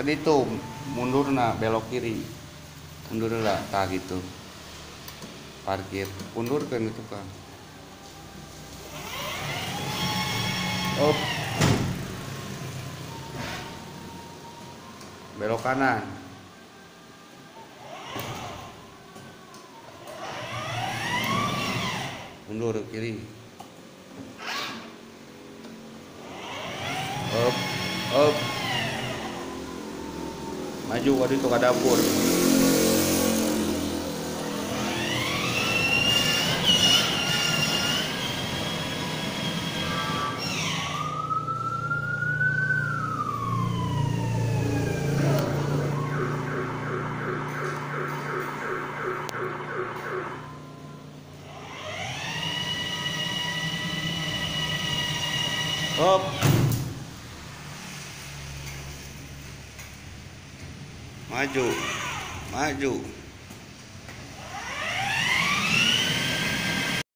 itu mundur nah belok kiri, mundur lah tah gitu, parkir mundur kan itu kan, op belok kanan, mundur kiri, op op maju waktu itu ke dapur. Op maju maju